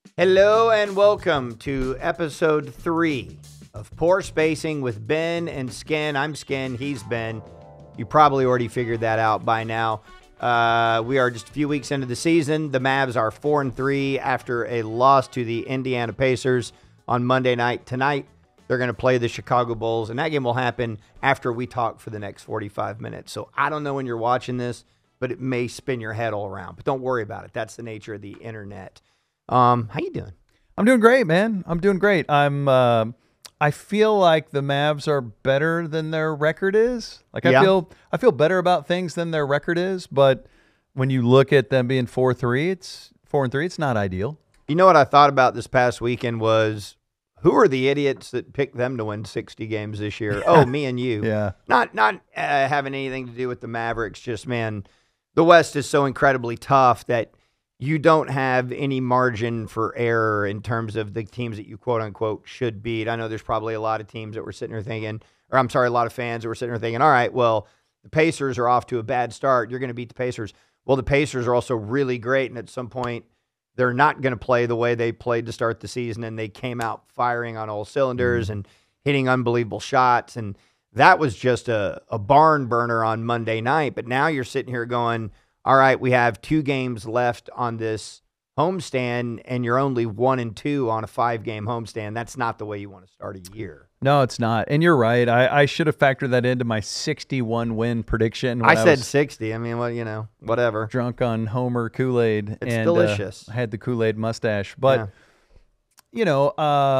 Hello and welcome to episode 3 of Poor Spacing with Ben and Skin. I'm Skin, he's Ben. You probably already figured that out by now. We are just a few weeks into the season. The Mavs are 4-3 after a loss to the Indiana Pacers on Monday night. Tonight, they're going to play the Chicago Bulls, and that game will happen after we talk for the next 45 minutes. So I don't know when you're watching this, but it may spin your head all around. But don't worry about it. That's the nature of the internet. How you doing? I'm doing great, man. I'm doing great. I feel like the Mavs are better than their record is. Like I feel better about things than their record is, but when you look at them being 4-3, it's 4-3, it's not ideal. You know what I thought about this past weekend was, who are the idiots that picked them to win 60 games this year? Oh, me and you. Yeah. Not having anything to do with the Mavericks. Just, man, the West is so incredibly tough that you don't have any margin for error in terms of the teams that you quote-unquote should beat. I know there's probably a lot of teams that were sitting there thinking, or I'm sorry, a lot of fans that were sitting there thinking, all right, well, the Pacers are off to a bad start. You're going to beat the Pacers. Well, the Pacers are also really great, and at some point they're not going to play the way they played to start the season, and they came out firing on all cylinders and hitting unbelievable shots, and that was just a barn burner on Monday night. But now you're sitting here going, all right, we have 2 games left on this homestand, and you're only 1-2 on a 5-game homestand. That's not the way you want to start a year. No, it's not. And you're right. I should have factored that into my 61-win prediction. I said 60. I mean, well, you know, whatever. Drunk on Homer Kool-Aid. It's delicious. I had the Kool-Aid mustache. But, you know,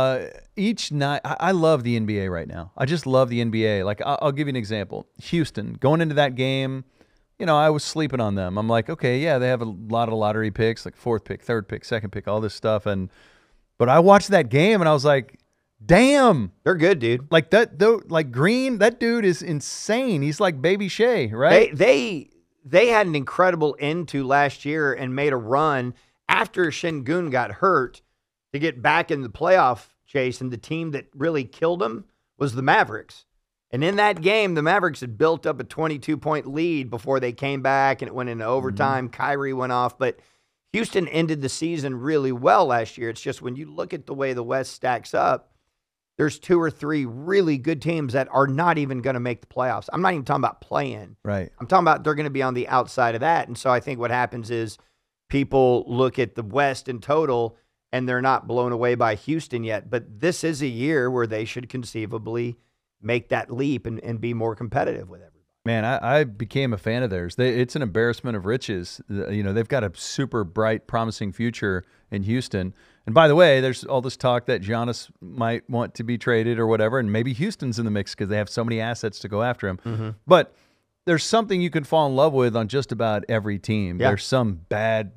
each night, I love the NBA right now. I just love the NBA. Like, I'll give you an example. Houston, going into that game, you know, I was sleeping on them. I'm like, okay, yeah, they have a lot of lottery picks, like 4th pick, 3rd pick, 2nd pick, all this stuff. But I watched that game and I was like, damn, they're good, dude. Like like Green, that dude is insane. He's like Baby Shea, right? They had an incredible end to last year and made a run after Şengün got hurt to get back in the playoff chase. And the team that really killed them was the Mavericks. And in that game, the Mavericks had built up a 22-point lead before they came back, and it went into overtime. Kyrie went off. But Houston ended the season really well last year. It's just when you look at the way the West stacks up, there's 2 or 3 really good teams that are not even going to make the playoffs. I'm not even talking about play-in. Right. I'm talking about they're going to be on the outside of that. And so I think what happens is people look at the West in total, and they're not blown away by Houston yet. But this is a year where they should conceivably make that leap and be more competitive with everybody. Man, I became a fan of theirs. It's an embarrassment of riches. You know, they've got a super bright, promising future in Houston. And by the way, there's all this talk that Giannis might want to be traded or whatever, and maybe Houston's in the mix because they have so many assets to go after him. But there's something you can fall in love with on just about every team. Yeah. There's some badass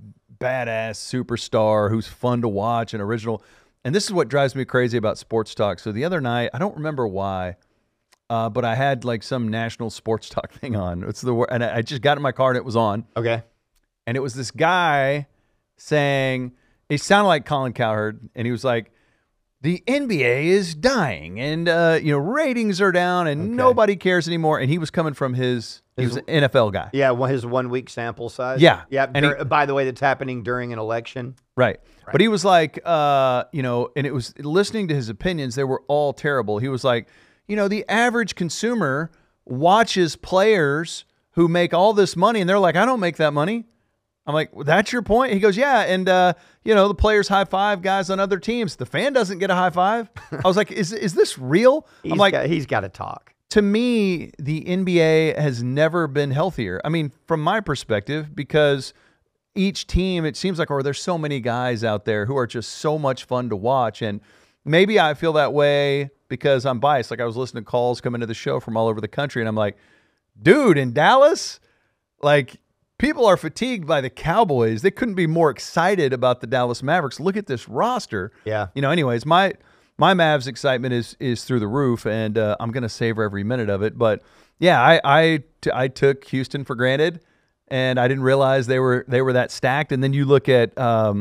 superstar who's fun to watch and original. And this is what drives me crazy about sports talk. So the other night, I don't remember why, but I had like some national sports talk thing on. And I just got in my car and it was on. Okay. And it was this guy saying, he sounded like Colin Cowherd, and he was like, the NBA is dying, and ratings are down, and nobody cares anymore. And he was coming from he was an NFL guy. Yeah, his 1-week sample size. Yeah. Yeah. By the way, that's happening during an election. Right. But he was like, and it was listening to his opinions, they were all terrible. He was like, the average consumer watches players who make all this money, and they're like, I don't make that money. I'm like, well, that's your point? He goes, yeah, and, the players high-five guys on other teams. The fan doesn't get a high-five. I was like, is this real? He's got to talk. To me, the NBA has never been healthier. I mean, from my perspective, because each team, it seems like, there's so many guys out there who are just so much fun to watch, and maybe I feel that way because I'm biased. Like, I was listening to calls come into the show from all over the country, and I'm like, dude, in Dallas, like, people are fatigued by the Cowboys. They couldn't be more excited about the Dallas Mavericks. Look at this roster. Yeah. Anyways, my Mavs excitement is through the roof, and I'm going to savor every minute of it. But yeah, I took Houston for granted, and I didn't realize they were that stacked. And then you look at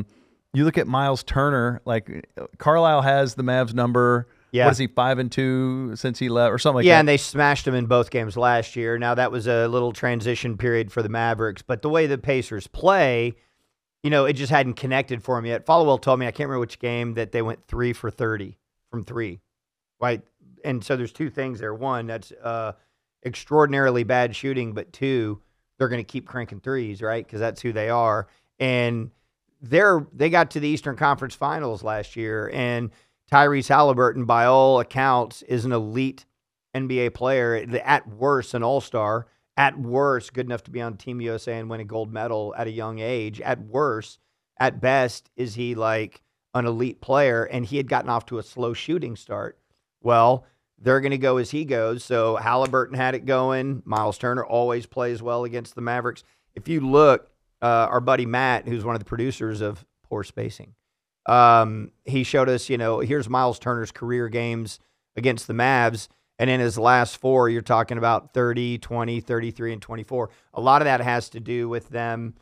Miles Turner. Like, Carlisle has the Mavs number. Yeah. What is he, 5-2 since he left or something like that? Yeah, and they smashed him in both games last year. Now, that was a little transition period for the Mavericks. But the way the Pacers play, it just hadn't connected for him yet. Followell told me, I can't remember which game, that they went 3 for 30 from 3. Right? And so there's two things there. One, that's extraordinarily bad shooting, but two, they're going to keep cranking threes, right? Because that's who they are. And they got to the Eastern Conference Finals last year, and Tyrese Halliburton, by all accounts, is an elite NBA player. At worst, an all-star. At worst, good enough to be on Team USA and win a gold medal at a young age. At worst, at best, is he like an elite player, and he had gotten off to a slow shooting start. Well, they're going to go as he goes. So Halliburton had it going. Miles Turner always plays well against the Mavericks. If you look, our buddy Matt, who's one of the producers of Poor Spacing, he showed us, here's Miles Turner's career games against the Mavs. And in his last 4, you're talking about 30, 20, 33, and 24. A lot of that has to do with them,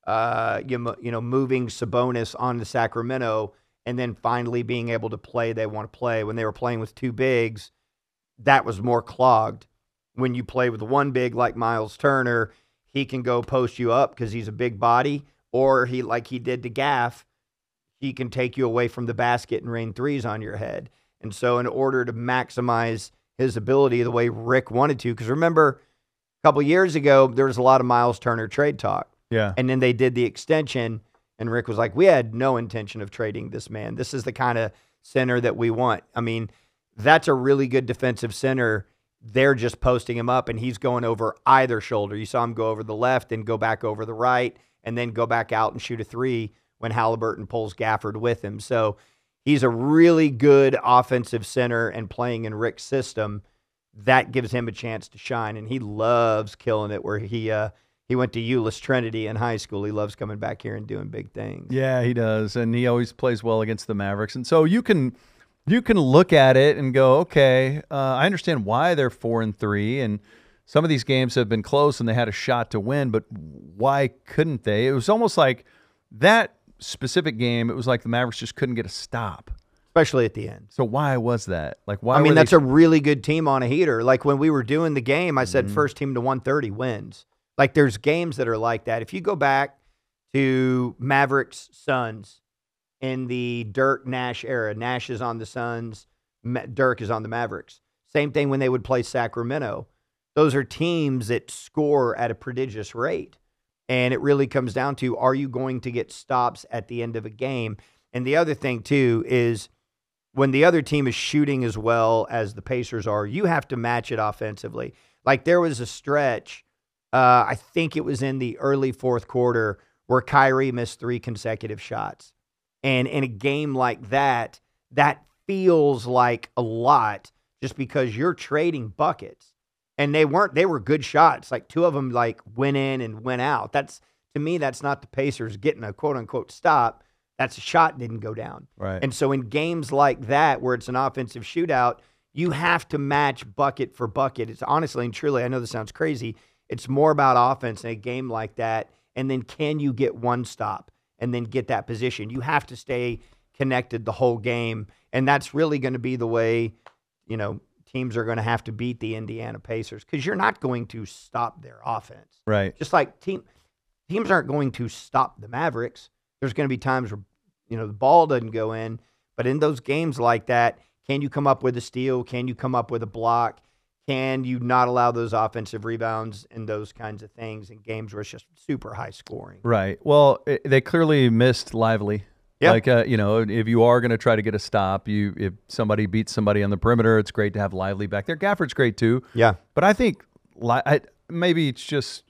moving Sabonis on to Sacramento and then finally being able to play they want to play. When they were playing with 2 bigs, that was more clogged. When you play with one big like Miles Turner, he can go post you up because he's a big body, or like he did to Gaff, he can take you away from the basket and rain threes on your head. And so in order to maximize his ability the way Rick wanted to, because remember, a couple years ago, there was a lot of Miles Turner trade talk. Yeah. And then they did the extension, and Rick was like, we had no intention of trading this man. This is the kind of center that we want. I mean, that's a really good defensive center. They're just posting him up, and he's going over either shoulder. You saw him go over the left and go back over the right, and then go back out and shoot a 3 when Halliburton pulls Gafford with him. So he's a really good offensive center, and playing in Rick's system, that gives him a chance to shine. And he loves killing it where he went to Euless Trinity in high school. He loves coming back here and doing big things. Yeah, he does. And he always plays well against the Mavericks. And so you can look at it and go, okay, I understand why they're 4-3, and some of these games have been close and they had a shot to win, but why couldn't they? It was almost like that specific game, it was like the Mavericks just couldn't get a stop. Especially at the end. So why was that? Like, why? I mean, that's a really good team on a heater. Like when we were doing the game, I said first team to 130 wins. Like there's games that are like that. If you go back to Mavericks Suns in the Dirk Nash era, Nash is on the Suns, Dirk is on the Mavericks. Same thing when they would play Sacramento. Those are teams that score at a prodigious rate. And it really comes down to, are you going to get stops at the end of a game? And the other thing, too, is when the other team is shooting as well as the Pacers are, you have to match it offensively. Like there was a stretch, I think it was in the early fourth quarter, where Kyrie missed 3 consecutive shots. And in a game like that, that feels like a lot just because you're trading buckets. And they were good shots. Like 2 of them like went in and went out. To me, that's not the Pacers getting a quote unquote stop. That's a shot didn't go down. Right. And so in games like that, where it's an offensive shootout, you have to match bucket for bucket. It's honestly and truly, I know this sounds crazy, it's more about offense in a game like that. And then can you get one stop and then get that position? You have to stay connected the whole game. And that's really going to be the way, teams are going to have to beat the Indiana Pacers, because you're not going to stop their offense. Right. Just like teams aren't going to stop the Mavericks. There's going to be times where, the ball doesn't go in. But in those games like that, can you come up with a steal? Can you come up with a block? Can you not allow those offensive rebounds and those kinds of things in games where it's just super high scoring? Right. Well, they clearly missed Lively. Yeah. Like, if you are going to try to get a stop, if somebody beats somebody on the perimeter, it's great to have Lively back there. Gafford's great too. Yeah. But I think maybe it's just,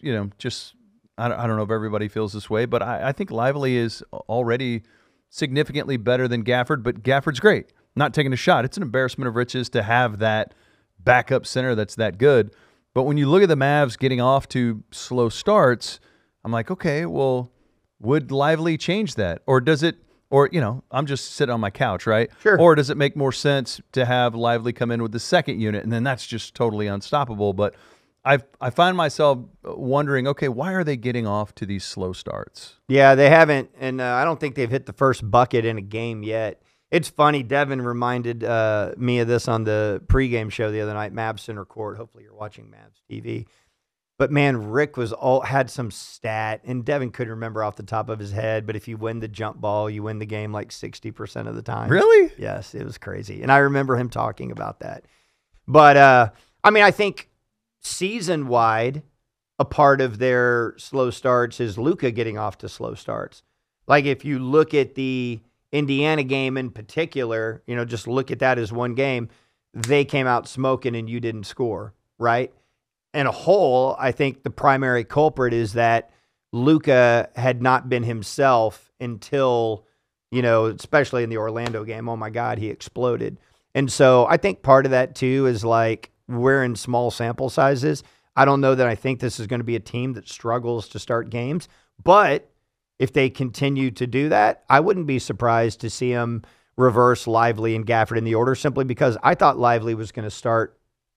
I don't know if everybody feels this way, but I think Lively is already significantly better than Gafford, but Gafford's great. Not taking a shot. It's an embarrassment of riches to have that backup center that's that good. But when you look at the Mavs getting off to slow starts, I'm like, okay, well, would Lively change that? Or does it... Or, I'm just sitting on my couch, right? Sure. Or does it make more sense to have Lively come in with the second unit, and then that's just totally unstoppable? But I find myself wondering, okay, why are they getting off to these slow starts? Yeah, they haven't, and I don't think they've hit the first bucket in a game yet. It's funny, Devin reminded me of this on the pregame show the other night, Mavs Center Court. Hopefully you're watching Mavs TV. But man, Rick had some stat, and Devin couldn't remember off the top of his head. But if you win the jump ball, you win the game like 60% of the time. Really? Yes, it was crazy, and I remember him talking about that. But I mean, I think season wide, a part of their slow starts is Luka getting off to slow starts. Like if you look at the Indiana game in particular, just look at that as one game. They came out smoking, and you didn't score, right? In a whole, I think the primary culprit is that Luka had not been himself until, especially in the Orlando game. Oh my God, he exploded. And so I think part of that too is like we're in small sample sizes. I don't know that I think this is going to be a team that struggles to start games, but if they continue to do that, I wouldn't be surprised to see them reverse Lively and Gafford in the order, simply because I thought Lively was going to start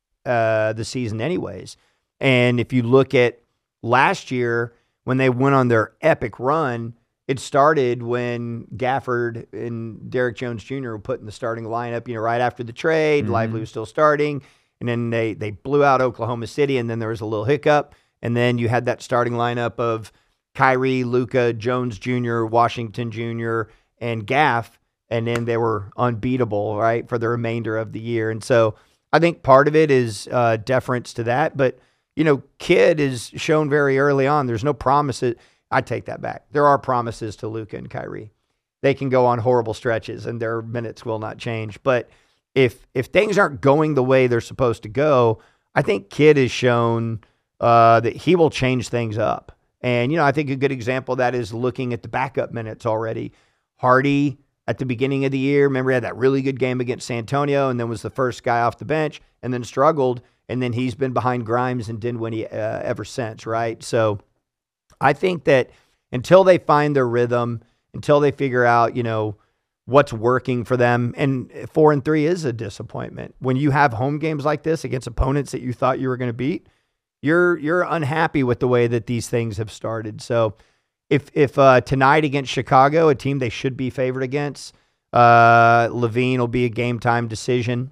the season anyways. And if you look at last year when they went on their epic run, it started when Gafford and Derrick Jones Jr. were put in the starting lineup, right after the trade. Lively was still starting, and then they blew out Oklahoma City, and then there was a little hiccup, and then you had that starting lineup of Kyrie, Luka, Jones Jr., Washington Jr., and Gaff, and then they were unbeatable, right, for the remainder of the year. And so I think part of it is deference to that. But, Kidd is shown very early on. There's no promises. I take that back. There are promises to Luka and Kyrie. They can go on horrible stretches, and their minutes will not change. But if things aren't going the way they're supposed to go, I think Kidd has shown that he will change things up. And, I think a good example of that is looking at the backup minutes already. Hardy, at the beginning of the year, remember, he had that really good game against San Antonio and then was the first guy off the bench and then struggled. And then he's been behind Grimes and Dinwiddie ever since, right? So I think that until they find their rhythm, until they figure out, what's working for them, and 4-3 is a disappointment. When you have home games like this against opponents that you thought you were going to beat, you're unhappy with the way that these things have started. So if tonight against Chicago, a team they should be favored against, Levine will be a game time decision.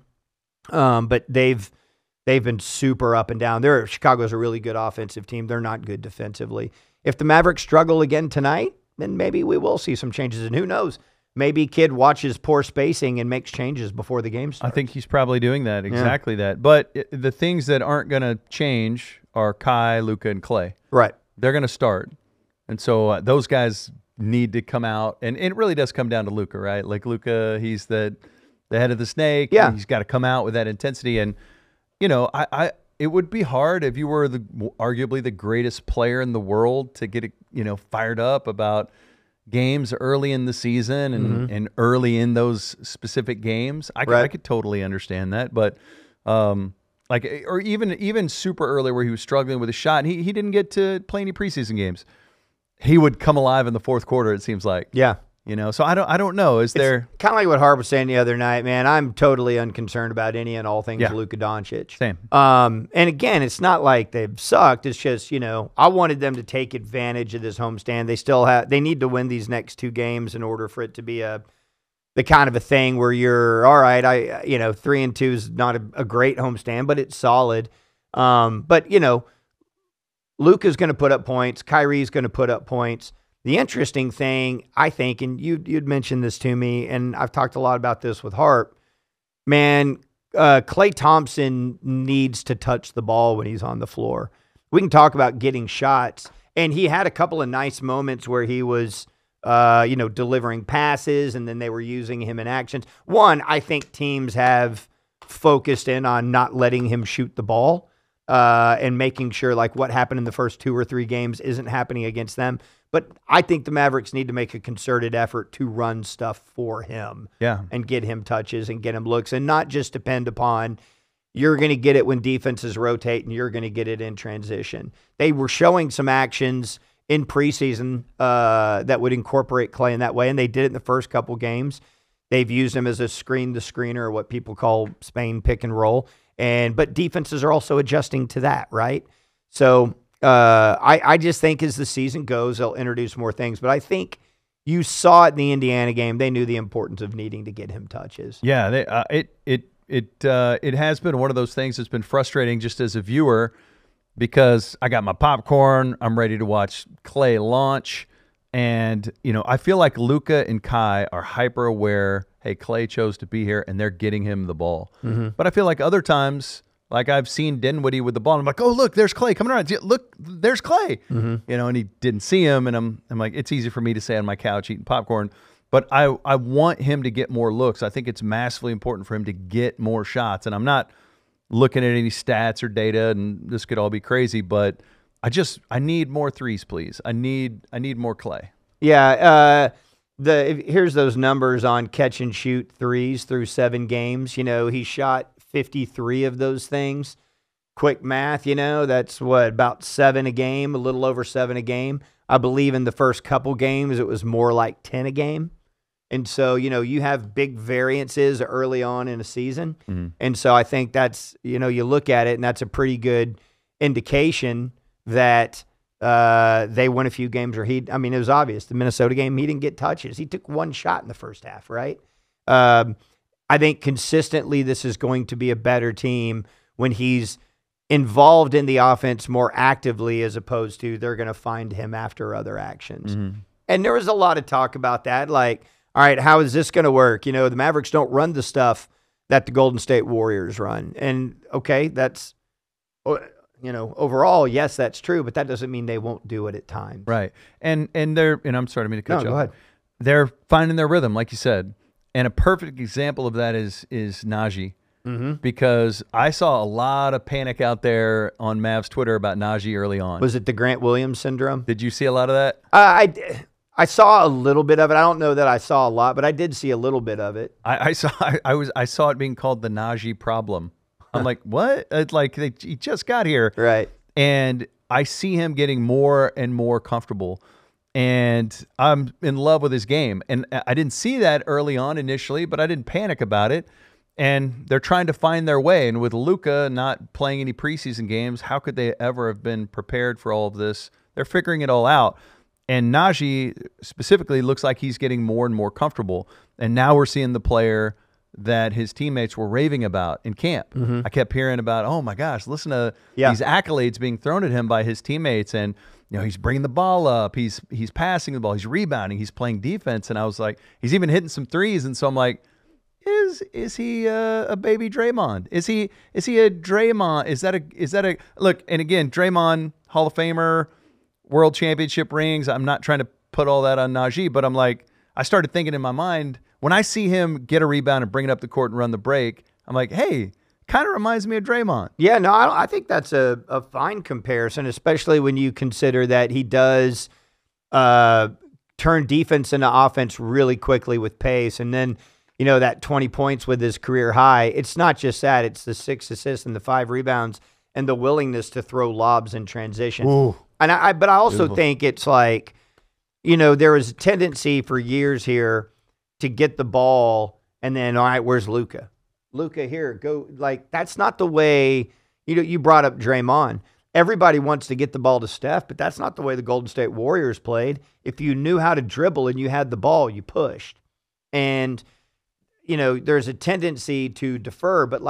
But they've been super up and down. Chicago's a really good offensive team. They're not good defensively. If the Mavericks struggle again tonight, then maybe we will see some changes. And who knows? Maybe Kidd watches poor spacing and makes changes before the game starts. I think he's probably doing that, exactly that. But the things that aren't going to change are Kai, Luka, and Klay. Right. They're going to start. And so those guys need to come out. And it really does come down to Luka, right? Like Luka, he's the head of the snake. Yeah. He's got to come out with that intensity. And, it would be hard if you were arguably the greatest player in the world to get, fired up about games early in the season and early in those specific games. I could totally understand that. But, or even super early where he was struggling with a shot, he didn't get to play any preseason games. He would come alive in the fourth quarter, it seems like. Yeah. So I don't know. It's there kind of like what Harp was saying the other night, man? I'm totally unconcerned about any and all things Luka Doncic. Same. And again, it's not like they've sucked. It's just, I wanted them to take advantage of this homestand. They need to win these next two games in order for it to be the kind of a thing where you're all right. 3-2 is not a great homestand, but it's solid. But Luka's going to put up points. Kyrie's going to put up points. The interesting thing, I think, and you'd mentioned this to me, and I've talked a lot about this with Harp, man, Klay Thompson needs to touch the ball when he's on the floor. We can talk about getting shots, and he had a couple of nice moments where he was, delivering passes, and then they were using him in actions. One, I think teams have focused in on not letting him shoot the ball and making sure like what happened in the first 2 or 3 games isn't happening against them. But I think the Mavericks need to make a concerted effort to run stuff for him and get him touches and get him looks and not just depend upon you're going to get it when defenses rotate and you're going to get it in transition. They were showing some actions in preseason that would incorporate Klay in that way, and they did it in the first couple games. They've used him as a screen-the-screener, or what people call Spain pick and roll. But defenses are also adjusting to that, right? So I just think as the season goes, they'll introduce more things. But I think you saw it in the Indiana game. They knew the importance of needing to get him touches. Yeah, it has been one of those things that's been frustrating just as a viewer. because I got my popcorn. I'm ready to watch Klay launch. And, I feel like Luka and Kai are hyper aware. Hey, Klay chose to be here, and they're getting him the ball. But I feel like other times, like I've seen Dinwiddie with the ball, and I'm like, oh, look, there's Klay coming around. Look, there's Klay. And he didn't see him, and I'm like, it's easy for me to say on my couch eating popcorn. But I want him to get more looks. I think it's massively important for him to get more shots. And I'm not looking at any stats or data, and this could all be crazy, but I need more threes, please. I need more Klay. Yeah, here's those numbers on catch and shoot threes through 7 games. He shot 53 of those things. Quick math, that's about 7 a game, a little over 7 a game. I believe in the first couple games it was more like 10 a game. And so, you have big variances early on in a season. And so I think that's, you look at it and that's a pretty good indication that they won a few games where it was obvious. The Minnesota game, he didn't get touches. He took 1 shot in the first half, right? I think consistently this is going to be a better team when he's involved in the offense more actively as opposed to they're going to find him after other actions. And there was a lot of talk about that, like, all right, how is this going to work? The Mavericks don't run the stuff that the Golden State Warriors run. And, okay, that's, overall, yes, that's true, but that doesn't mean they won't do it at times. Right. And I'm sorry, I didn't mean to cut you off. Go ahead. They're finding their rhythm, like you said. And a perfect example of that is Naji. Because I saw a lot of panic out there on Mavs Twitter about Naji early on. Was it the Grant Williams syndrome? Did you see a lot of that? I saw a little bit of it. I don't know that I saw a lot, but I did see a little bit of it. I saw it being called the Naji problem. I'm like, what? It's like he just got here, right? And I see him getting more and more comfortable, and I'm in love with his game. And I didn't see that early on initially, but I didn't panic about it. And they're trying to find their way. And with Luka not playing any preseason games, how could they ever have been prepared for all of this? They're figuring it all out. And Naji specifically looks like he's getting more and more comfortable. And now we're seeing the player that his teammates were raving about in camp. I kept hearing about, oh my gosh, listen to these accolades being thrown at him by his teammates. And, he's bringing the ball up. He's passing the ball. He's rebounding. He's playing defense. And I was like, he's even hitting some threes. And so I'm like, is he a baby Draymond? Is he a Draymond? Is that a look? And again, Draymond, Hall of Famer, World Championship rings. I'm not trying to put all that on Naji, but I'm like, I started thinking in my mind when I see him get a rebound and bring it up the court and run the break. I'm like, hey, kind of reminds me of Draymond. Yeah, no, I think that's a fine comparison, especially when you consider that he does turn defense into offense really quickly with pace, and then. That 20 points with his career high, it's not just that. It's the 6 assists and the 5 rebounds and the willingness to throw lobs in transition. Ooh, but I also think it's like, there was a tendency for years here to get the ball and then, all right, where's Luka? Luka, here, go. Like, that's not the way, you brought up Draymond. Everybody wants to get the ball to Steph, but that's not the way the Golden State Warriors played. If you knew how to dribble and you had the ball, you pushed. And there's a tendency to defer, but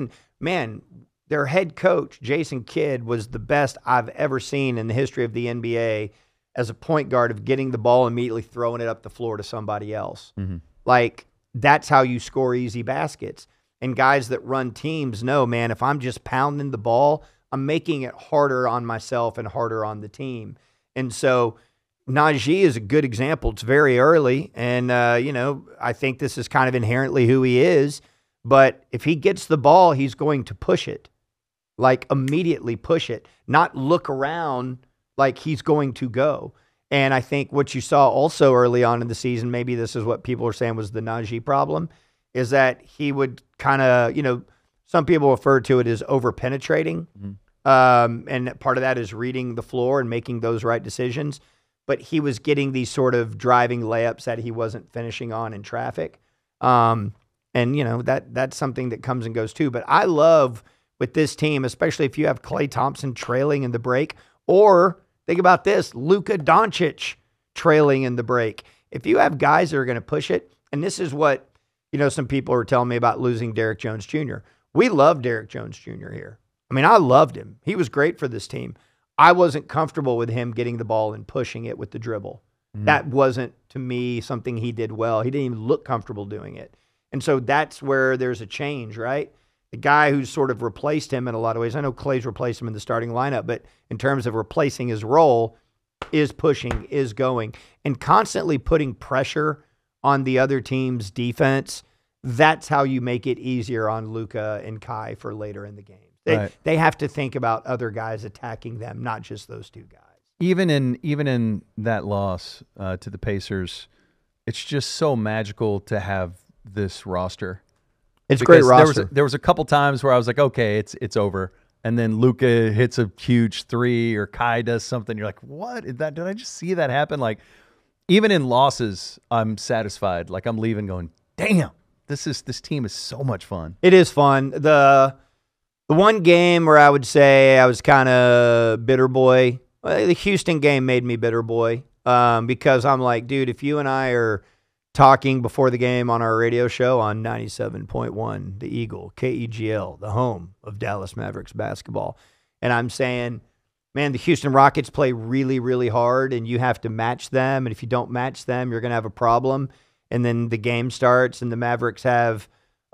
their head coach, Jason Kidd, was the best I've ever seen in the history of the NBA as a point guard of getting the ball immediately throwing it up the floor to somebody else. Like, that's how you score easy baskets. And guys that run teams know, man, if I'm just pounding the ball, I'm making it harder on myself and harder on the team. And so Naji is a good example. It's very early, and, I think this is kind of inherently who he is. But if he gets the ball, he's going to push it, like immediately push it, not look around like he's going to go. And I think what you saw also early on in the season, maybe this is what people are saying was the Naji problem, is that he would kind of, some people refer to it as over-penetrating. And part of that is reading the floor and making those right decisions. But he was getting these sort of driving layups that he wasn't finishing on in traffic. And, that's something that comes and goes too. But I love with this team, especially if you have Klay Thompson trailing in the break, or think about this, Luka Doncic trailing in the break. If you have guys that are going to push it, and this is what, some people are telling me about losing Derrick Jones Jr. We love Derrick Jones Jr. here. I mean, I loved him. He was great for this team. I wasn't comfortable with him getting the ball and pushing it with the dribble. That wasn't, to me, something he did well. He didn't even look comfortable doing it. And so that's where there's a change, right? The guy who's sort of replaced him in a lot of ways, I know Klay's replaced him in the starting lineup, but in terms of replacing his role, is pushing, is going, and constantly putting pressure on the other team's defense. That's how you make it easier on Luka and Kai for later in the game. They have to think about other guys attacking them, not just those two guys. Even in that loss to the Pacers, it's just so magical to have this roster. It's a great roster. There was a couple times where I was like, okay, it's over. And then Luka hits a huge three or Kai does something. You're like, what? Did I just see that happen? Like, even in losses, I'm satisfied. Like, I'm leaving going, damn, this team is so much fun. It is fun. The one game where I would say I was kind of bitter boy, the Houston game made me bitter boy because I'm like, dude, if you and I are talking before the game on our radio show on 97.1, the Eagle, KEGL, the home of Dallas Mavericks basketball, and I'm saying, man, the Houston Rockets play really, really hard, and you have to match them, and if you don't match them, you're going to have a problem. And then the game starts, and the Mavericks have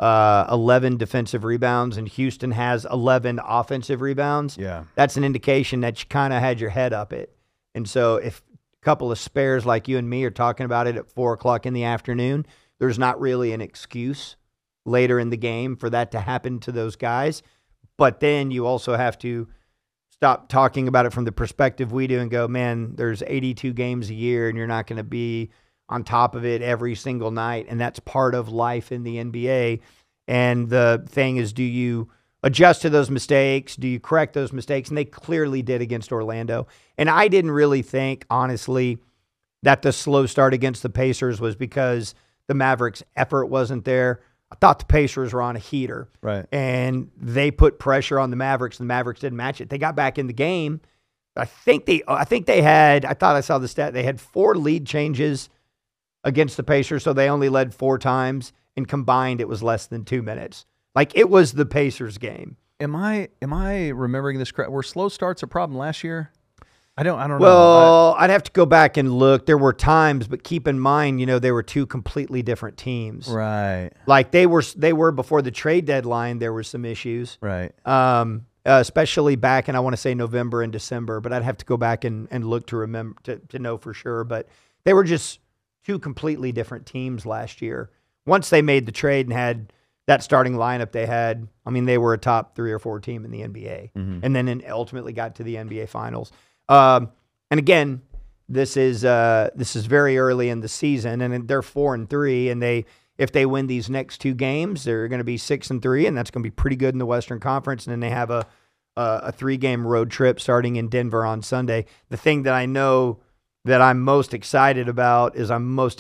11 defensive rebounds, and Houston has 11 offensive rebounds. Yeah, that's an indication that you kind of had your head up it. And so if a couple of spares like you and me are talking about it at 4 o'clock in the afternoon, there's not really an excuse later in the game for that to happen to those guys. But then you also have to stop talking about it from the perspective we do and go, man, there's 82 games a year, and you're not going to be on top of it every single night, and that's part of life in the NBA. And the thing is, do you adjust to those mistakes? Do you correct those mistakes? And they clearly did against Orlando. And I didn't really think, honestly, that the slow start against the Pacers was because the Mavericks' effort wasn't there. I thought the Pacers were on a heater. Right. And they put pressure on the Mavericks, and the Mavericks didn't match it. They got back in the game. I thought I saw the stat, they had 4 lead changes against the Pacers, so they only led 4 times, and combined it was less than 2 minutes. Like, it was the Pacers game. Am I remembering this correct? Were slow starts a problem last year? I don't know. Well, I'd have to go back and look. There were times, but keep in mind, they were 2 completely different teams. Right. Like they were before the trade deadline, there were some issues. Right. Especially back in, I want to say, November and December, but I'd have to go back and look to remember to know for sure. But they were just 2 completely different teams last year. Once they made the trade and had that starting lineup they had, I mean, they were a top 3 or 4 team in the NBA, and then ultimately got to the NBA Finals. And again, this is very early in the season, and they're 4-3, and if they win these next 2 games, they're going to be 6-3, and that's going to be pretty good in the Western Conference. And then they have a 3-game road trip starting in Denver on Sunday. The thing that I know that I'm most excited about is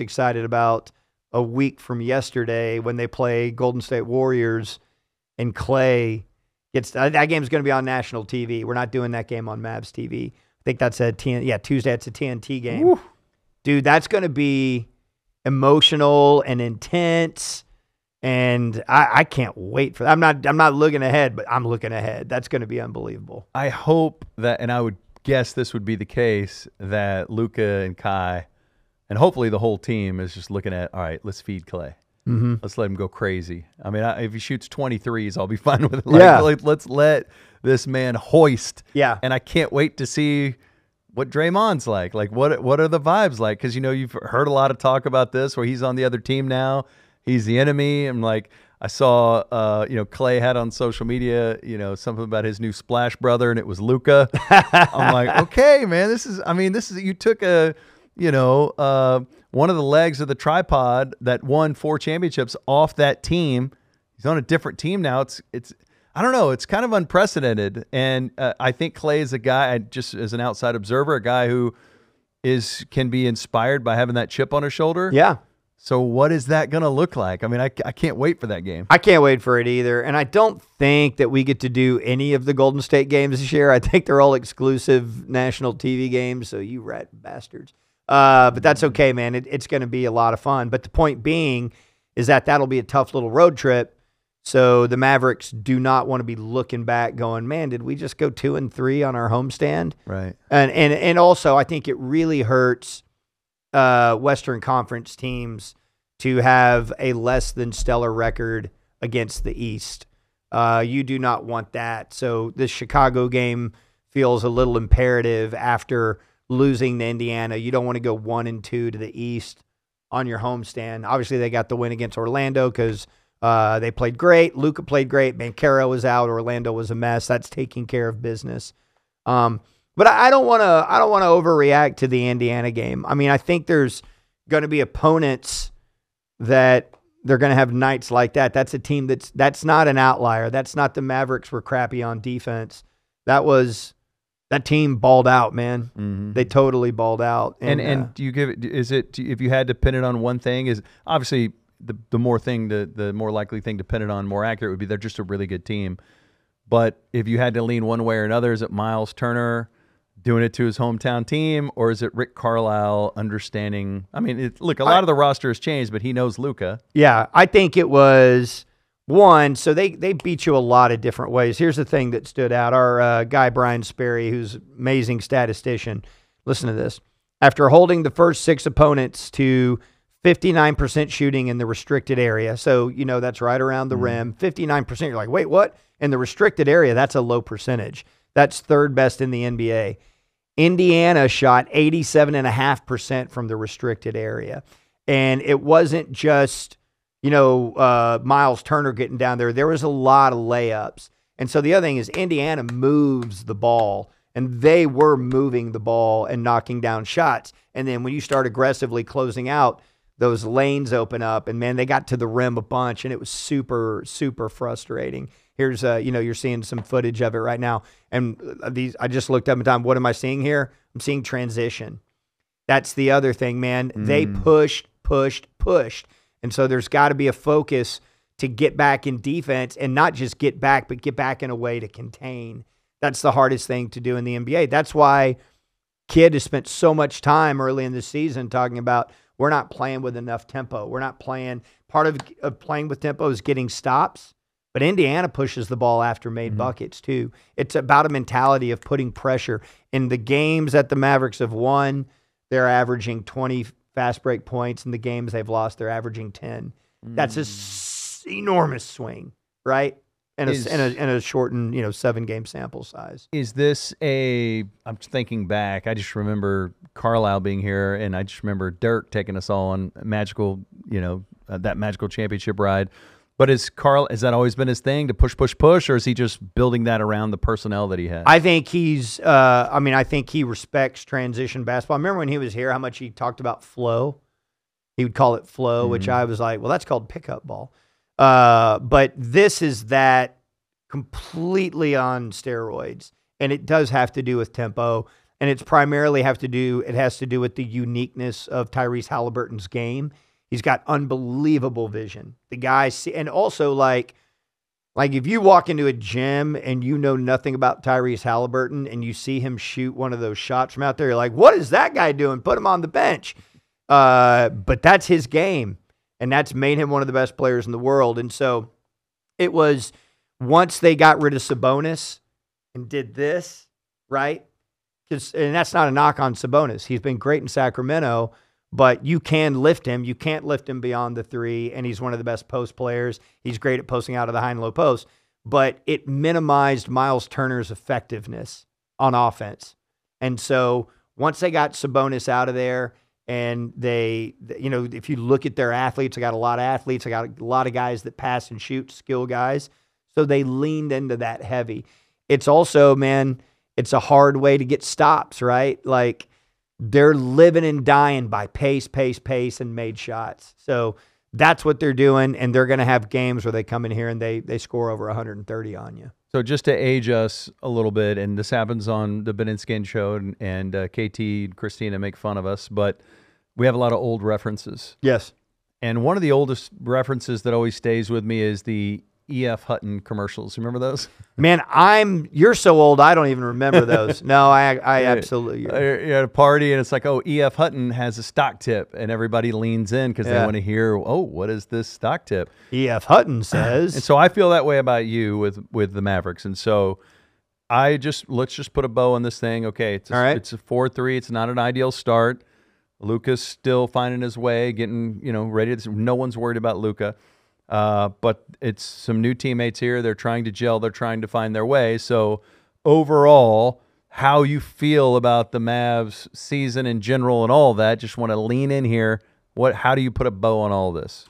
a week from yesterday when they play Golden State Warriors and Klay gets that game's going to be on national TV. We're not doing that game on Mavs TV. I think that's Tuesday. It's a TNT game. Woo. Dude, that's going to be emotional and intense, and I can't wait for that. I'm not looking ahead, but I'm looking ahead. That's going to be unbelievable. I hope that, and I would guess this would be the case, that Luka and Kai, and hopefully the whole team is just looking at, all right, let's feed Klay. Mm-hmm. Let's let him go crazy. I mean, if he shoots 23s, I'll be fine with it. Let's let this man hoist. Yeah. And I can't wait to see what Draymond's like. Like, what are the vibes like? Because, you've heard a lot of talk about this where he's on the other team now. He's the enemy. I'm like, I saw, Klay had on social media, something about his new splash brother, and it was Luka. I'm like, okay, man, this is, you took one of the legs of the tripod that won 4 championships off that team. He's on a different team now. It's I don't know. It's kind of unprecedented. And I think Klay is a guy, just as an outside observer, a guy who can be inspired by having that chip on his shoulder. Yeah. So what is that going to look like? I mean, I can't wait for that game. I can't wait for it either. And I don't think that we get to do any of the Golden State games this year. I think they're all exclusive national TV games, so you rat bastards. But that's okay, man. It's going to be a lot of fun. But the point being is that that'll be a tough little road trip. So the Mavericks do not want to be looking back going, man, did we just go 2-3 on our homestand? Right. And also I think it really hurts Western Conference teams to have a less than stellar record against the East. You do not want that. So this Chicago game feels a little imperative after losing to Indiana. You don't want to go 1-2 to the East on your homestand. Obviously, they got the win against Orlando because they played great. Luka played great. Banchero was out. Orlando was a mess. That's taking care of business. But I don't want to overreact to the Indiana game. I mean, I think there's going to be opponents that they're going to have nights like that. That's a team that's not an outlier. That's not the Mavericks were crappy on defense. That team balled out, man. Mm-hmm. They totally balled out. And do you give it? Is it if you had to pin it on one thing? Is obviously the more likely thing to pin it on, more accurate would be they're just a really good team. But if you had to lean one way or another, is it Miles Turner doing it to his hometown team, or is it Rick Carlisle understanding? I mean, look, a lot of the roster has changed, but he knows Luka. Yeah, I think it was one. So they beat you a lot of different ways. Here's the thing that stood out. Our guy, Brian Sperry, who's an amazing statistician, listen to this. After holding the first 6 opponents to 59% shooting in the restricted area, so, that's right around the rim, 59%. You're like, wait, what? In the restricted area, that's a low percentage. That's third best in the NBA. Indiana shot 87.5% from the restricted area. And it wasn't just, Miles Turner getting down there. There was a lot of layups. And so the other thing is Indiana moves the ball, and they were moving the ball and knocking down shots. And then when you start aggressively closing out, those lanes open up, and, man, they got to the rim a bunch, and it was super, super frustrating. Here's, you're seeing some footage of it right now. And I just looked up in time. What am I seeing here? I'm seeing transition. That's the other thing, man. They pushed. And so there's got to be a focus to get back in defense, and not just get back, but get back in a way to contain. That's the hardest thing to do in the NBA. That's why Kidd has spent so much time early in the season talking about we're not playing with enough tempo. We're not playing. Part of playing with tempo is getting stops. But Indiana pushes the ball after made buckets, too. It's about a mentality of putting pressure. In the games that the Mavericks have won, they're averaging 20 fast break points. In the games they've lost, they're averaging 10. That's an enormous swing, right? In a shortened, 7-game sample size. Is this I'm thinking back, I just remember Carlisle being here, and I just remember Dirk taking us all on magical, that magical championship ride. But has that always been his thing, to push, or is he just building that around the personnel that he has? I think I think he respects transition basketball. I remember when he was here, how much he talked about flow. He would call it flow, which I was like, well, that's called pickup ball. But this is that completely on steroids, and it does have to do with tempo, and it's primarily has to do with the uniqueness of Tyrese Halliburton's game. He's got unbelievable vision. The guy, and also like if you walk into a gym and you know nothing about Tyrese Halliburton and you see him shoot one of those shots from out there, you're like, what is that guy doing? Put him on the bench. But that's his game, and that's made him one of the best players in the world. And so it was once they got rid of Sabonis and did this, right? And that's not a knock on Sabonis. He's been great in Sacramento, but you can lift him. You can't lift him beyond the 3, and he's one of the best post players. He's great at posting out of the high and low post, but it minimized Miles Turner's effectiveness on offense. And so once they got Sabonis out of there, and they, if you look at their athletes, they got a lot of athletes. They got a lot of guys that pass and shoot, skill guys. So they leaned into that heavy. It's also, man, it's a hard way to get stops, right? Like, they're living and dying by pace, and made shots. So that's what they're doing, and they're going to have games where they come in here and they score over 130 on you. So just to age us a little bit, and this happens on the Ben and Skin show, and KT and Christina make fun of us, but we have a lot of old references. Yes. And one of the oldest references that always stays with me is the E.F. Hutton commercials. Remember those? Man, you're so old, I don't even remember those. No, I absolutely. You're at a party, and it's like, oh, E.F. Hutton has a stock tip, and everybody leans in because they want to hear, oh, what is this stock tip? E.F. Hutton says. And so I feel that way about you with the Mavericks, and so let's just put a bow on this thing. Okay, it's a 4-3. It's not an ideal start. Luka's still finding his way, getting ready. No one's worried about Luka. But it's some new teammates here. They're trying to gel. They're trying to find their way. So overall, how you feel about the Mavs season in general and all that, just want to lean in here. How do you put a bow on all this?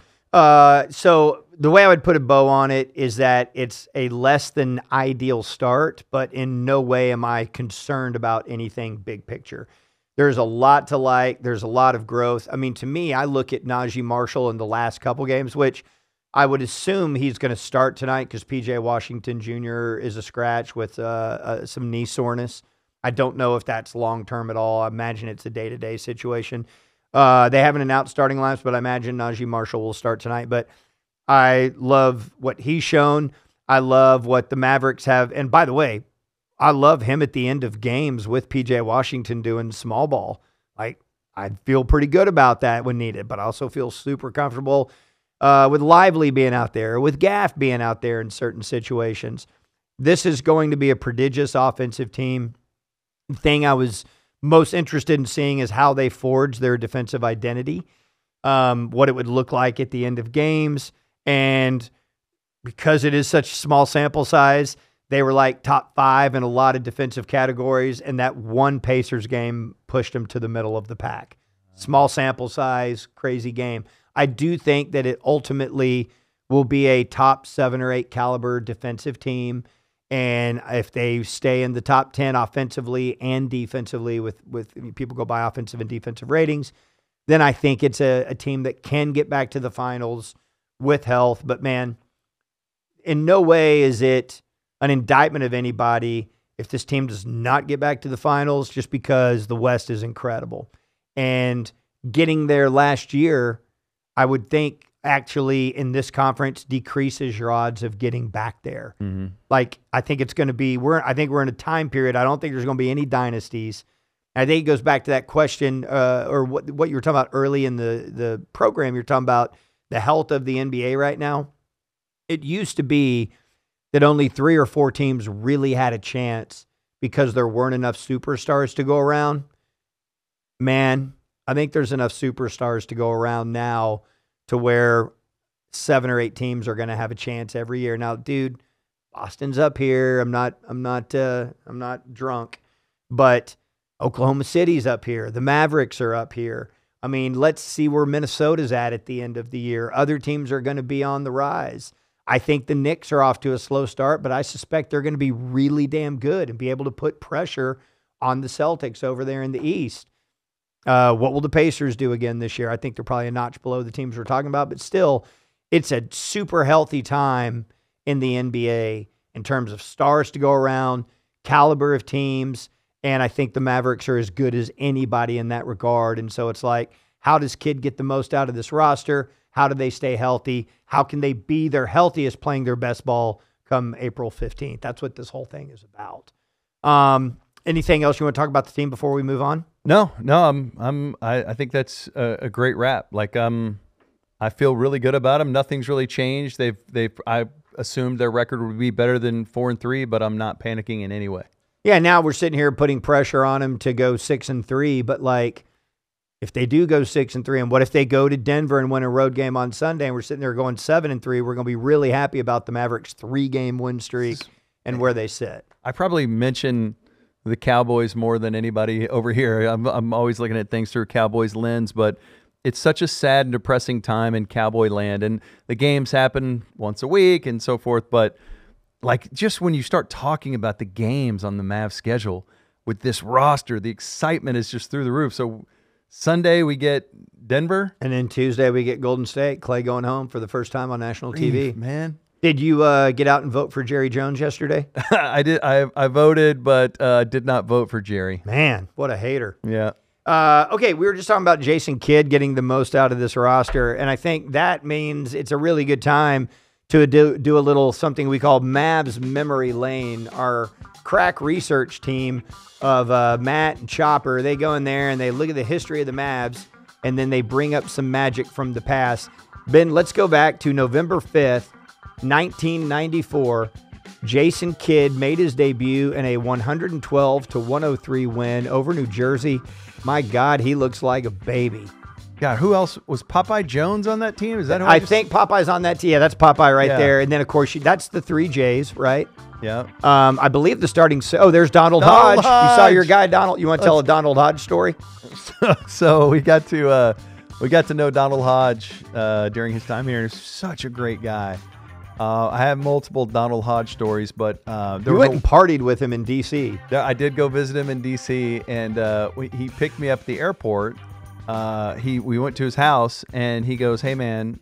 So the way I would put a bow on it is that it's a less than ideal start, but in no way am I concerned about anything big picture. There's a lot to like. There's a lot of growth. I mean, to me, I look at Naji Marshall in the last couple games, which I would assume he's going to start tonight because P.J. Washington Jr. is a scratch with some knee soreness. I don't know if that's long-term at all. I imagine it's a day-to-day situation. They haven't announced starting lineups, but I imagine Naji Marshall will start tonight. But I love what he's shown. I love what the Mavericks have. And by the way, I love him at the end of games with P.J. Washington doing small ball. Like, I feel pretty good about that when needed, but I also feel super comfortable with Lively being out there, with Gaff being out there in certain situations. This is going to be a prodigious offensive team. The thing I was most interested in seeing is how they forge their defensive identity, what it would look like at the end of games. And because it is such a small sample size, they were like top 5 in a lot of defensive categories, and that one Pacers game pushed them to the middle of the pack. Small sample size, crazy game. I do think that it ultimately will be a top 7 or 8 caliber defensive team. And if they stay in the top 10 offensively and defensively with people go by offensive and defensive ratings, then I think it's a team that can get back to the finals with health. But, man, in no way is it an indictment of anybody if this team does not get back to the finals just because the West is incredible. And getting there last year, I would think actually in this conference decreases your odds of getting back there. Mm-hmm. Like, I think it's going to be, I think we're in a time period. I don't think there's going to be any dynasties. I think it goes back to that question or what you were talking about early in the program. You're talking about the health of the NBA right now. It used to be that only 3 or 4 teams really had a chance because there weren't enough superstars to go around. Man, I think there's enough superstars to go around now to where 7 or 8 teams are going to have a chance every year. Now, dude, Boston's up here. I'm not drunk, but Oklahoma City's up here. The Mavericks are up here. I mean, let's see where Minnesota's at the end of the year. Other teams are going to be on the rise. I think the Knicks are off to a slow start, but I suspect they're going to be really damn good and be able to put pressure on the Celtics over there in the East. What will the Pacers do again this year? I think they're probably a notch below the teams we're talking about, but still, it's a super healthy time in the NBA in terms of stars to go around, caliber of teams, and I think the Mavericks are as good as anybody in that regard. And so it's like, how does Kidd get the most out of this roster? How do they stay healthy? How can they be their healthiest playing their best ball come April 15th? That's what this whole thing is about. Anything else you want to talk about the team before we move on? No. I think that's a great wrap. Like, I feel really good about them. Nothing's really changed. I assumed their record would be better than 4-3, but I'm not panicking in any way. Yeah, now we're sitting here putting pressure on them to go 6-3, but like, if they do go 6-3, and what if they go to Denver and win a road game on Sunday, and we're sitting there going 7-3, we're going to be really happy about the Mavericks' 3-game win streak and where they sit. I probably mention the Cowboys more than anybody over here. I'm always looking at things through a Cowboys lens, but it's such a sad and depressing time in Cowboy land, and the games happen once a week and so forth, but like, just when you start talking about the games on the Mavs schedule with this roster, the excitement is just through the roof. So Sunday we get Denver, and then Tuesday we get Golden State. Klay going home for the first time on national TV. Man, did you get out and vote for Jerry Jones yesterday? I did. I voted, but did not vote for Jerry. Man, what a hater. Yeah. Okay, we were just talking about Jason Kidd getting the most out of this roster, and I think that means it's a really good time to do a little something we call Mavs Memory Lane. Our crack research team of Matt and Chopper, they go in there and they look at the history of the Mavs, and then they bring up some magic from the past. Ben, let's go back to November 5th, 1994. Jason Kidd made his debut in a 112-103 win over New Jersey. My God, he looks like a baby. God, who else was Popeye Jones on that team? Is that who I think Popeye's on that team? Yeah, that's Popeye right there. And then, of course, that's the 3 J's, right? Yeah. I believe the starting. There's Donald Hodge. You saw your guy Donald. You want to tell a Donald Hodge story? So we got to know Donald Hodge during his time here. He's such a great guy. I have multiple Donald Hodge stories, but you went and partied with him in D.C. I did go visit him in D.C. and he picked me up at the airport. We went to his house and he goes, "Hey man,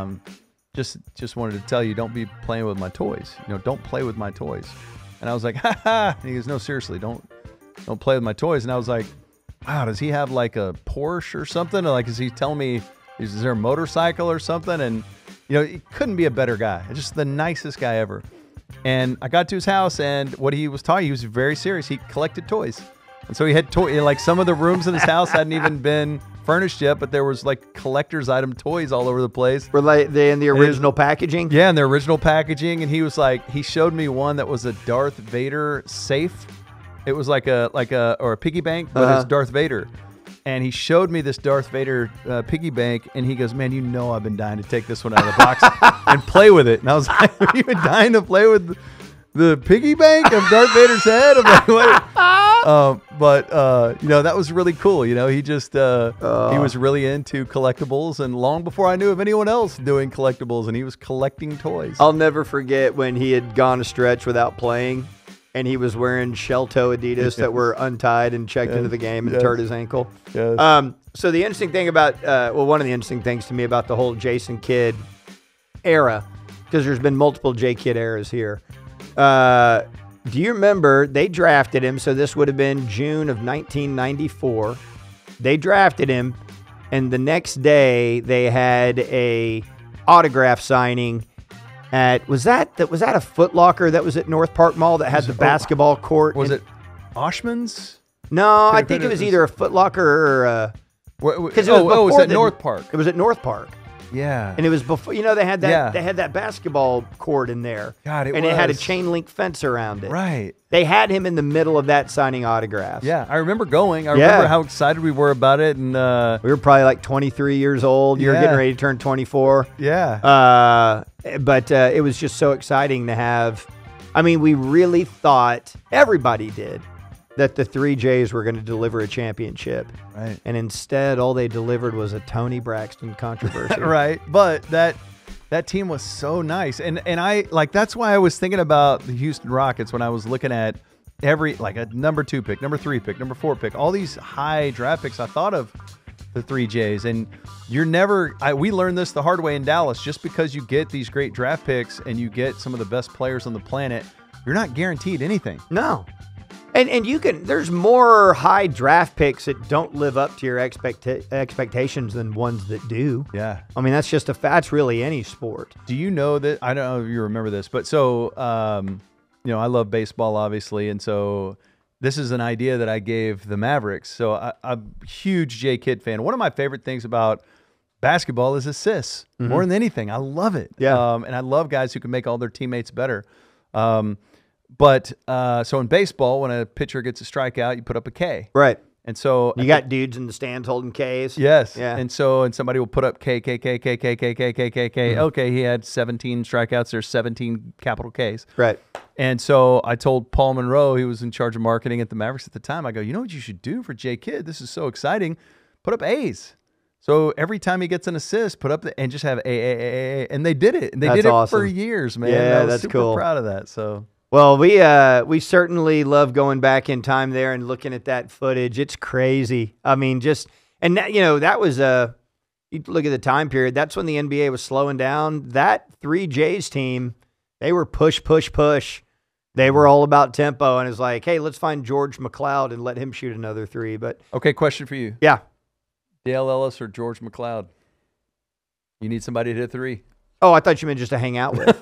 just wanted to tell you, don't be playing with my toys. Don't play with my toys." And I was like, "Ha ha!" And he goes, "No, seriously, don't play with my toys." And I was like, "Wow, does he have like a Porsche or something? Or like, is he telling me is there a motorcycle or something?" And he couldn't be a better guy. Just the nicest guy ever. And I got to his house, and what he was talking, he was very serious. He collected toys. And so he had like some of the rooms in his house hadn't even been furnished yet, but there was like collector's item toys all over the place. Were they in the original packaging? Yeah, in the original packaging. And he was like, he showed me one that was a Darth Vader safe. It was like a piggy bank, but it's Darth Vader. And he showed me this Darth Vader piggy bank, and he goes, "Man, I've been dying to take this one out of the box and play with it." And I was like, "Have you been dying to play with the piggy bank of Darth Vader's head?" I'm like, "What?" But that was really cool. He just he was really into collectibles, and long before I knew of anyone else doing collectibles, and he was collecting toys. I'll never forget when he had gone a stretch without playing, and he was wearing shell toe Adidas that were untied and checked into the game and turned his ankle. Yes. So the interesting thing about, one of the interesting things to me about the whole Jason Kidd era, because there's been multiple J Kidd eras here. Do you remember they drafted him? So this would have been June of 1994. They drafted him, and the next day they had a autograph signing was that a Foot Locker that was at North Park Mall that had the basketball court? Was it Oshman's? No, I think it was either a Foot Locker or because it was at North Park. It was at North Park. Yeah, and it was before. They had that. They had that basketball court in there. God, it had a chain link fence around it. Right. They had him in the middle of that signing autographs. Yeah, I remember going. I remember how excited we were about it, and we were probably like 23 years old. You were getting ready to turn 24. Yeah. But it was just so exciting to have. I mean, we really thought, everybody did, that the 3 J's were going to deliver a championship. Right. And instead, all they delivered was a Tony Braxton controversy. Right. But that team was so nice. And I, like, that's why I was thinking about the Houston Rockets when I was looking at a number 2 pick, number 3 pick, number 4 pick, all these high draft picks. I thought of the 3 J's, and we learned this the hard way in Dallas. Just because you get these great draft picks and you get some of the best players on the planet, you're not guaranteed anything. No. And there's more high draft picks that don't live up to your expectations than ones that do. Yeah. I mean, that's just that's really any sport. Do you know that, I don't know if you remember this, but so, I love baseball, obviously. And so this is an idea that I gave the Mavericks. So I'm a huge J Kidd fan. One of my favorite things about basketball is assists more than anything. I love it. Yeah. And I love guys who can make all their teammates better. But so in baseball, when a pitcher gets a strikeout, you put up a K. Right. And so you got dudes in the stands holding Ks. Yes. Yeah. And somebody will put up K. Okay, he had 17 strikeouts. There's 17 capital Ks. Right. And so I told Paul Monroe, he was in charge of marketing at the Mavericks at the time, I go, you know what you should do for J Kidd? This is so exciting. Put up A's. So every time he gets an assist, put up and just have A. And they did it. And they did it for years, man. Yeah, I was that's super cool. proud of that. So. Well, we certainly love going back in time there and looking at that footage. It's crazy. I mean, that was you look at the time period. That's when the NBA was slowing down. That 3 J's team, they were push. They were all about tempo, and it's like, hey, let's find George McLeod and let him shoot another 3. But okay, question for you. Yeah, Dale Ellis or George McLeod? You need somebody to hit 3. Oh, I thought you meant just to hang out with.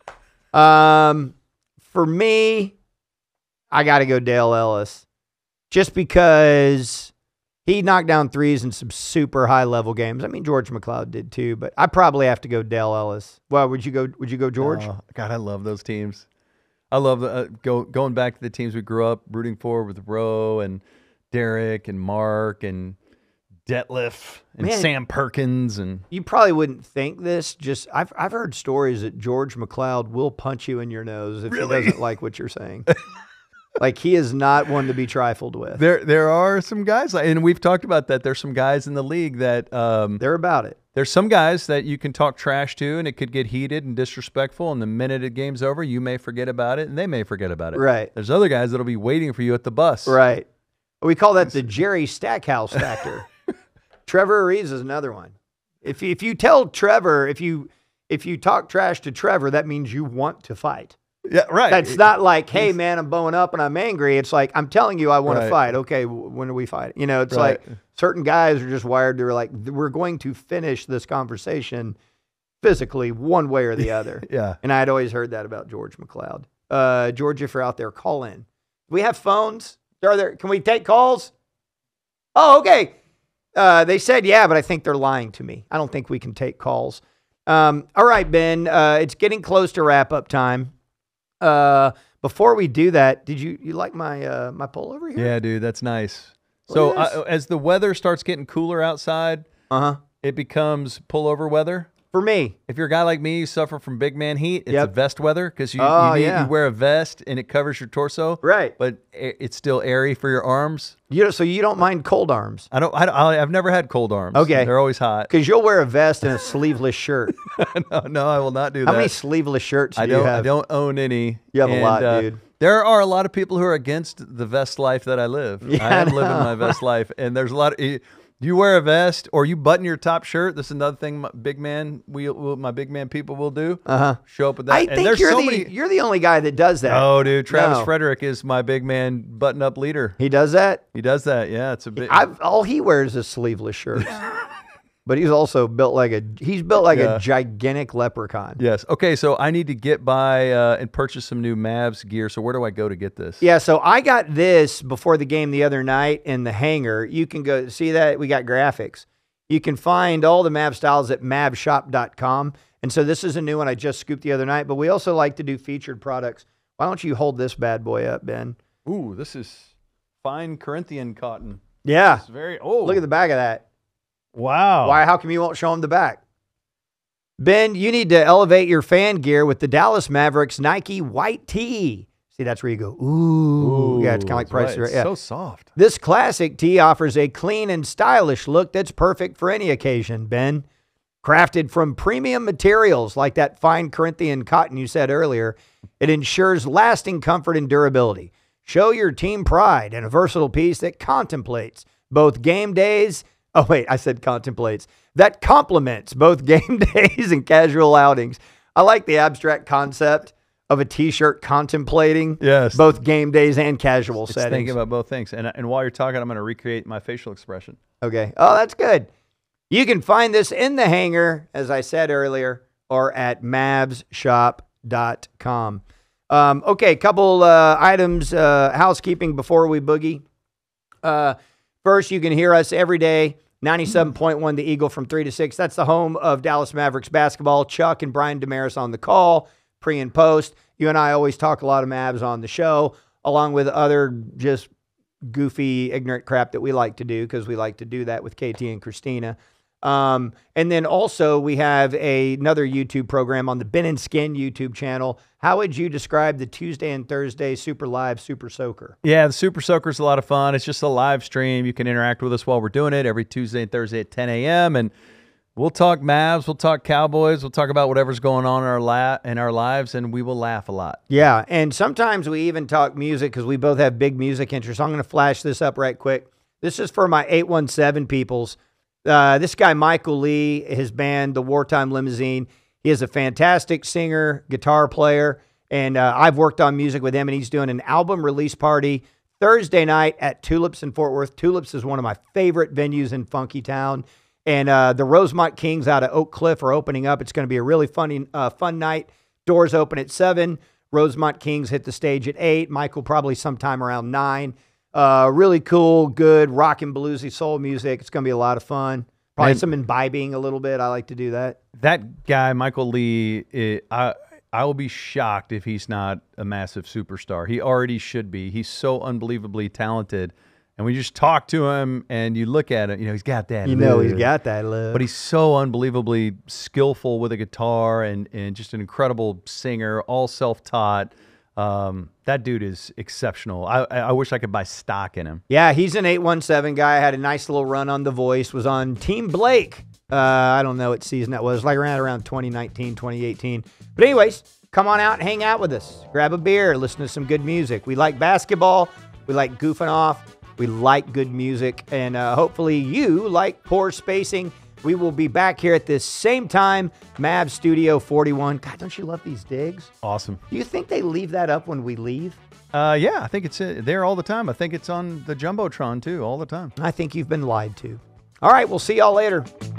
For me, I got to go Dale Ellis. Just because he knocked down threes in some super high-level games. I mean, George McLeod did too, but I probably have to go Dale Ellis. Well, would you go George? Oh, God, I love those teams. I love going back to the teams we grew up rooting for with Roe and Derek and Mark and Detlef and Sam Perkins. And you probably wouldn't think this. Just I've heard stories that George McLeod will punch you in your nose if he doesn't like what you're saying. Like, he is not one to be trifled with. There are some guys, and we've talked about that. There's some guys in the league that they're about it. There's some guys that you can talk trash to, and it could get heated and disrespectful, and the minute the game's over, you may forget about it, and they may forget about it. Right. There's other guys that'll be waiting for you at the bus. Right. We call that the Jerry Stackhouse factor. Trevor Ariza is another one. If you tell Trevor, if you talk trash to Trevor, that means you want to fight. Yeah, right. That's not like, hey, man, I'm bowing up and I'm angry. It's like, I'm telling you I want to fight. Okay, when are we fighting? You know, it's like certain guys are just wired. They're like, we're going to finish this conversation physically one way or the other. Yeah. And I'd always heard that about George McLeod. George, if you're out there, call in. Do we have phones? Can we take calls? Oh, okay. They said, yeah, but I think they're lying to me. I don't think we can take calls. All right, Ben, it's getting close to wrap-up time. Before we do that, did you like my my pullover here? Yeah, dude, that's nice. So as the weather starts getting cooler outside, it becomes pullover weather. For me, if you're a guy like me, you suffer from big man heat. It's Yep. a vest weather because you wear a vest and it covers your torso, right? But it's still airy for your arms. So you don't mind cold arms? I've never had cold arms. Okay, they're always hot. Because you'll wear a vest and a sleeveless shirt. No, I will not do that. How many sleeveless shirts do you have? I don't own any. You have a lot, dude. There are a lot of people who are against the vest life that I live. Yeah, I am living my vest life, and there's a lot of. You wear a vest or you button your top shirt. This is another thing my big man people will do. Show up with that. I think you're the only guy that does that. Oh, dude, Travis Frederick is my big man button-up leader. He does that? He does that. Yeah, it's a big. All he wears is sleeveless shirts. But he's also built like a gigantic leprechaun. Yes. Okay, so I need to get by and purchase some new Mavs gear. So where do I go to get this? Yeah, so I got this before the game the other night in the hangar. You can go see that. We got graphics. You can find all the Mav styles at mavshop.com. And so this is a new one I just scooped the other night. But we also like to do featured products. Why don't you hold this bad boy up, Ben? Ooh, this is fine Corinthian cotton. Yeah. It's very Look at the back of that. Wow. Why? How come you won't show them the back? Ben, you need to elevate your fan gear with the Dallas Mavericks Nike white tee. See, that's where you go, ooh. Yeah, it's kind of like Price Right. Yeah. So soft. This classic tee offers a clean and stylish look that's perfect for any occasion, Ben. Crafted from premium materials like that fine Corinthian cotton you said earlier, it ensures lasting comfort and durability. Show your team pride in a versatile piece that contemplates both game days. Oh, wait, I said contemplates. That complements both game days and casual outings. I like the abstract concept of a T-shirt contemplating both game days and casual settings. Thinking about both things. And while you're talking, I'm going to recreate my facial expression. Okay. Oh, that's good. You can find this in the hangar, as I said earlier, or at mavshop.com. Okay, couple items, housekeeping before we boogie. First, you can hear us every day, 97.1 The Eagle from 3 to 6. That's the home of Dallas Mavericks basketball. Chuck and Brian Damaris on the call, pre and post. You and I always talk a lot of Mavs on the show, along with other just goofy, ignorant crap that we like to do, because we like to do that with KT and Christina. And then also we have another YouTube program on the Ben and Skin YouTube channel. How would you describe the Tuesday and Thursday Super Live Super Soaker? Yeah, the Super Soaker is a lot of fun. It's just a live stream. You can interact with us while we're doing it every Tuesday and Thursday at 10 a.m. And we'll talk Mavs, we'll talk Cowboys, we'll talk about whatever's going on in our lives, and we will laugh a lot. Yeah, and sometimes we even talk music because we both have big music interests. I'm going to flash this up right quick. This is for my 817 peoples. This guy, Michael Lee, his band, the Wartime Limousine, he is a fantastic singer, guitar player, and I've worked on music with him, and he's doing an album release party Thursday night at Tulips in Fort Worth. Tulips is one of my favorite venues in Funky Town, And the Rosemont Kings out of Oak Cliff are opening up. It's going to be a really fun night. Doors open at 7. Rosemont Kings hit the stage at 8. Michael probably sometime around 9. Really cool, good, rock and bluesy soul music. It's going to be a lot of fun. Probably some imbibing a little bit. I like to do that. That guy, Michael Lee, I will be shocked if he's not a massive superstar. He already should be. He's so unbelievably talented. And we just talk to him, and you look at him, he's got that look. He's got that look. But he's so unbelievably skillful with a guitar and just an incredible singer, all self-taught. That dude is exceptional. I wish I could buy stock in him. Yeah, he's an 817 guy. Had a nice little run on The Voice. Was on Team Blake. I don't know what season that was. Like around 2019, 2018. But anyways, come on out and hang out with us. Grab a beer. Listen to some good music. We like basketball. We like goofing off. We like good music. And hopefully you like poor spacing. We will be back here at this same time, Mavs Studio 41. God, don't you love these digs? Awesome. Do you think they leave that up when we leave? Yeah, I think it's there all the time. I think it's on the Jumbotron, too, all the time. I think you've been lied to. All right, we'll see y'all later.